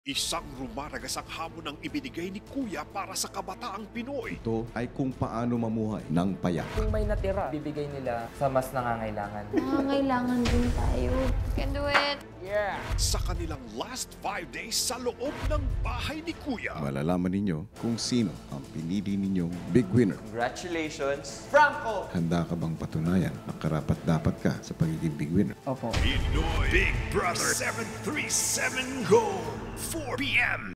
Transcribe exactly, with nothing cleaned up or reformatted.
Isang rumaragasang hamon ang ibinigay ni Kuya para sa kabataang Pinoy. Ito ay kung paano mamuhay ng payak. Kung may natira, bibigay nila sa mas nangangailangan. Nangangailangan din tayo. Can do it! Yeah! Sa kanilang last five days sa loob ng bahay ni Kuya. Malalaman ninyo kung sino ang pinili ninyong big winner. Congratulations, Franco! Handa ka bang patunayan na karapat-dapat ka sa pagiging big winner? Opo. Pinoy Big Brother seven three seven Go! four p m